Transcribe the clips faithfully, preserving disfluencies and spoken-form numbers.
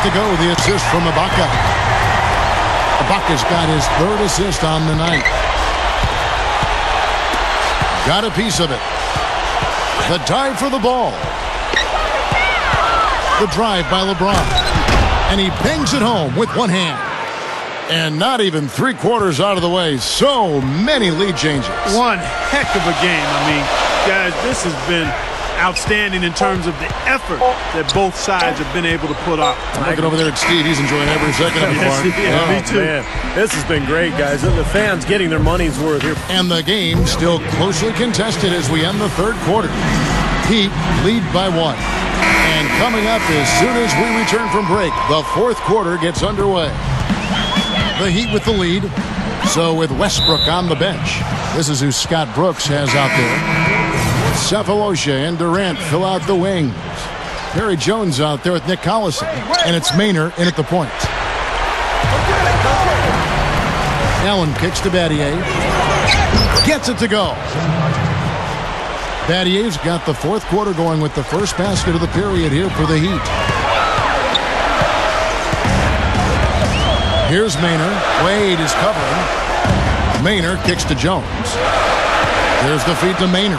to go. The assist from Ibaka. Ibaka's got his third assist on the night. Got a piece of it. The dive for the ball. The drive by LeBron. And he bangs it home with one hand. And not even three quarters out of the way. So many lead changes. One heck of a game. I mean, guys, this has been outstanding in terms of the effort that both sides have been able to put up. I'm looking over there at Steve. He's enjoying every second of it. Yes, yeah, oh, me too. Man, this has been great, guys. And the fans getting their money's worth here. And the game still closely contested as we end the third quarter. Heat lead by one. And coming up as soon as we return from break, the fourth quarter gets underway. The Heat with the lead. So with Westbrook on the bench, this is who Scott Brooks has out there. Cephalosha and Durant fill out the wings. Perry Jones out there with Nick Collison. And it's Maynard in at the point. Allen kicks to Battier. Gets it to go. Battier's got the fourth quarter going with the first basket of the period here for the Heat. Here's Maynard. Wade is covering. Maynard kicks to Jones. There's the feed to Maynard.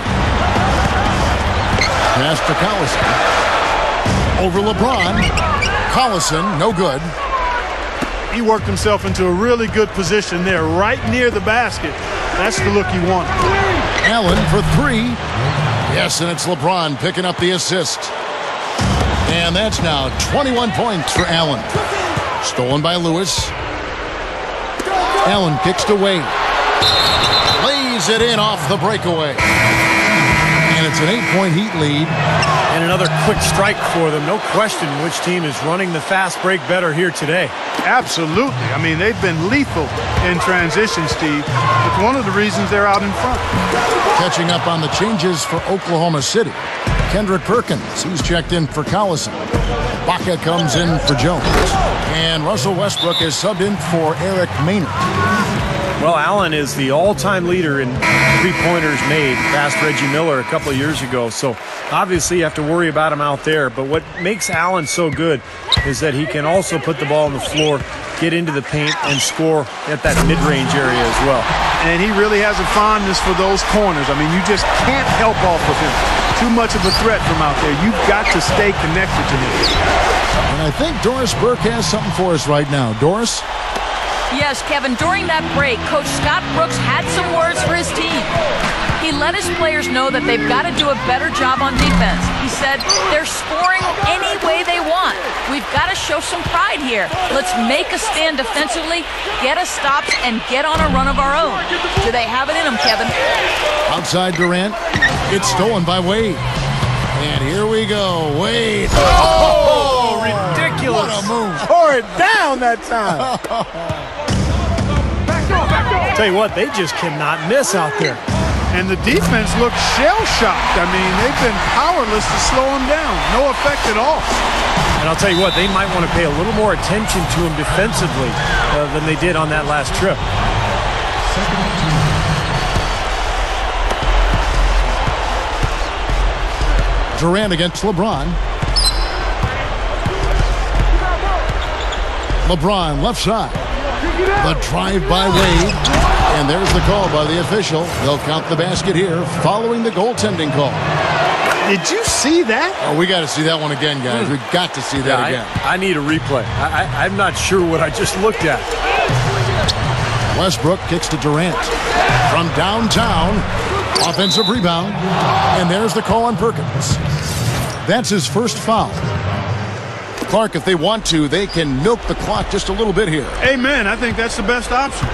Pass to Collison. Over LeBron. Collison, no good. He worked himself into a really good position there, right near the basket. That's the look he wanted. Allen for three. Yes, and it's LeBron picking up the assist. And that's now twenty-one points for Allen. Stolen by Lewis. Allen kicks to Wade. Lays it in off the breakaway. And it's an eight-point Heat lead. And another quick strike for them. No question which team is running the fast break better here today. Absolutely. I mean, they've been lethal in transition, Steve. It's one of the reasons they're out in front. Catching up on the changes for Oklahoma City. Kendrick Perkins, he's checked in for Collison. Baca comes in for Jones. And Russell Westbrook is subbed in for Eric Maynard. Well, Allen is the all-time leader in three-pointers made past Reggie Miller a couple of years ago. So obviously you have to worry about him out there. But what makes Allen so good is that he can also put the ball on the floor, get into the paint, and score at that mid-range area as well. And he really has a fondness for those corners. I mean, you just can't help off of him. Too much of a threat from out there. You've got to stay connected to him. And I think Doris Burke has something for us right now. Doris? Yes, Kevin, during that break, Coach Scott Brooks had some words for his team. He let his players know that they've got to do a better job on defense. He said, they're scoring any way they want. We've got to show some pride here. Let's make a stand defensively, get us stops, and get on a run of our own. Do they have it in them, Kevin? Outside Durant. It's stolen by Wade. And here we go. Wade. Oh, oh ridiculous. What a move. Tore it down that time. Tell you what, they just cannot miss out there. And the defense looks shell-shocked. I mean, they've been powerless to slow him down. No effect at all. And I'll tell you what, they might want to pay a little more attention to him defensively uh, than they did on that last trip. Durant against LeBron. LeBron left side. The drive by Wade. And there's the call by the official. They'll count the basket here following the goaltending call. Did you see that? Oh, we got to see that one again, guys. We've got to see that yeah, again. I, I need a replay. I, I, I'm not sure what I just looked at. Westbrook kicks to Durant. From downtown, offensive rebound. And there's the call on Perkins. That's his first foul. Clark, if they want to, they can milk the clock just a little bit here. Amen. I think that's the best option.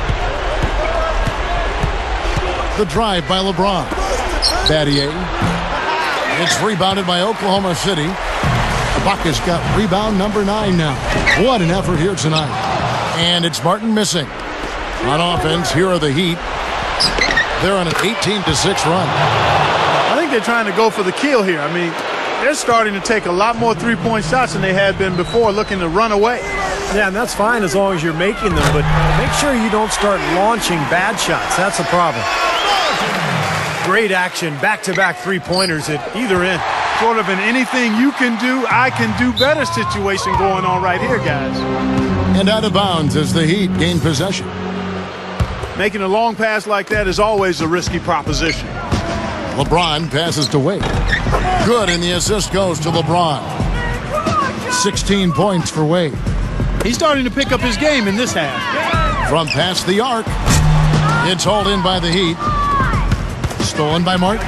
The drive by LeBron. Battier. It's rebounded by Oklahoma City. Ibaka's got rebound number nine now. What an effort here tonight. And it's Martin missing. On offense, here are the Heat. They're on an eighteen to six run. I think they're trying to go for the kill here. I mean, they're starting to take a lot more three-point shots than they had been before, looking to run away. Yeah, and that's fine as long as you're making them, but make sure you don't start launching bad shots. That's a problem. Great action, back-to-back three-pointers at either end. Sort of an anything you can do, I can do better situation going on right here, guys. And out of bounds as the Heat gain possession. Making a long pass like that is always a risky proposition. LeBron passes to Wade. Good, and the assist goes to LeBron. sixteen points for Wade. He's starting to pick up his game in this half. From past the arc, it's hauled in by the Heat. Stolen by Martin.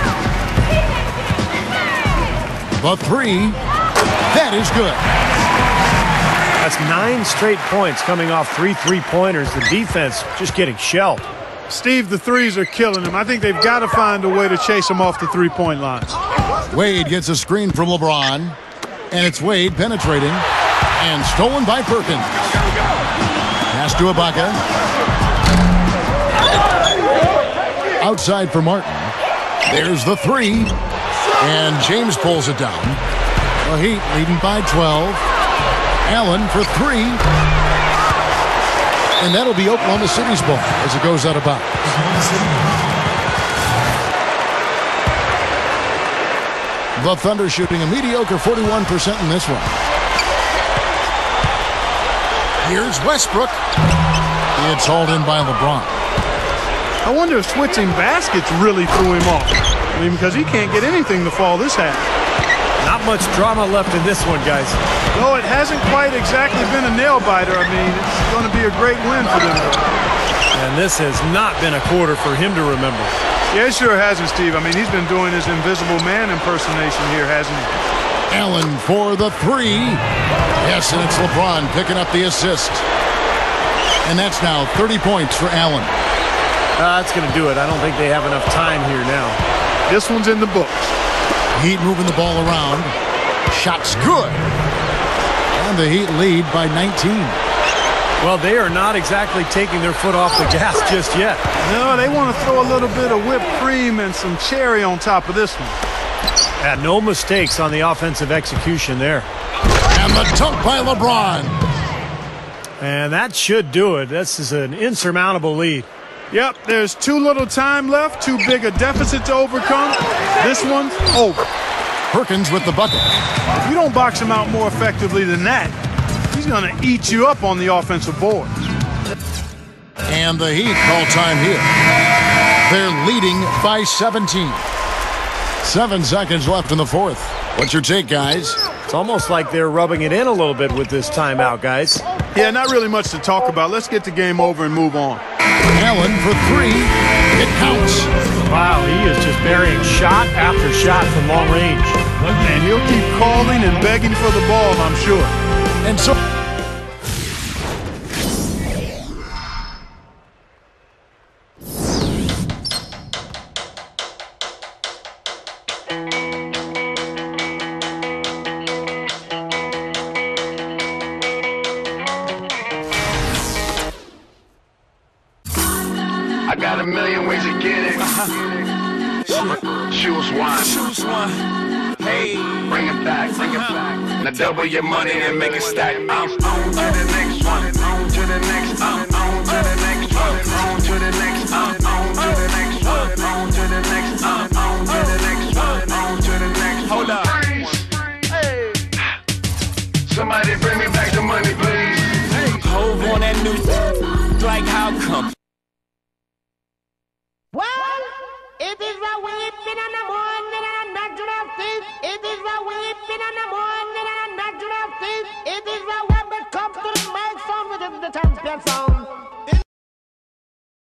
The three, that is good. That's nine straight points coming off three three-pointers. The defense just getting shelled. Steve, the threes are killing him. I think they've got to find a way to chase him off the three-point line. Wade gets a screen from LeBron, and it's Wade penetrating and stolen by Perkins. Pass to Ibaka. Outside for Martin. There's the three, and James pulls it down. The Heat leading by twelve. Allen for three. And that'll be Oklahoma City's ball as it goes out of bounds. The Thunder shooting a mediocre forty-one percent in this one. Here's Westbrook. It's hauled in by LeBron. I wonder if switching baskets really threw him off. I mean, because he can't get anything to fall this half. Not much drama left in this one, guys. No, it hasn't quite exactly been a nail-biter. I mean, it's going to be a great win for them. And this has not been a quarter for him to remember. Yeah, it sure hasn't, Steve. I mean, he's been doing his invisible man impersonation here, hasn't he? Allen for the three. Yes, and it's LeBron picking up the assist. And that's now thirty points for Allen. Uh, that's going to do it. I don't think they have enough time here now. This one's in the books. Heat moving the ball around. Shot's good. And the Heat lead by nineteen. Well, they are not exactly taking their foot off the gas just yet. No, they want to throw a little bit of whipped cream and some cherry on top of this one. Yeah, no mistakes on the offensive execution there. And the dunk by LeBron. And that should do it. This is an insurmountable lead. Yep, there's too little time left, too big a deficit to overcome. This one's over. Perkins with the bucket. If you don't box him out more effectively than that, he's going to eat you up on the offensive board. And the Heat call time here. They're leading by seventeen. Seven seconds left in the fourth. What's your take, guys? It's almost like they're rubbing it in a little bit with this timeout, guys. Yeah, not really much to talk about. Let's get the game over and move on. Allen for three. It counts. Wow, he is just burying shot after shot from long range. And he'll keep calling and begging for the ball, I'm sure. And so... I got a million ways to get it. Uh-huh. Choose one. Choose one. Hey, bring it back, bring it back. Now double your money and make it stack. I'm on to the next one. On to the next. I'm on to the next one. On to the next. I'm on to the next one. On to the next. I'm on to the next one. On to the next. Hold up. Hey. Somebody bring me back the money, please. Hey. Hove on that new like how come? Well, it is a weeping in the morning and a natural thing. It is a weeping in the morning and a natural thing. It is a when it comes to the mic sound, it is the champion sound.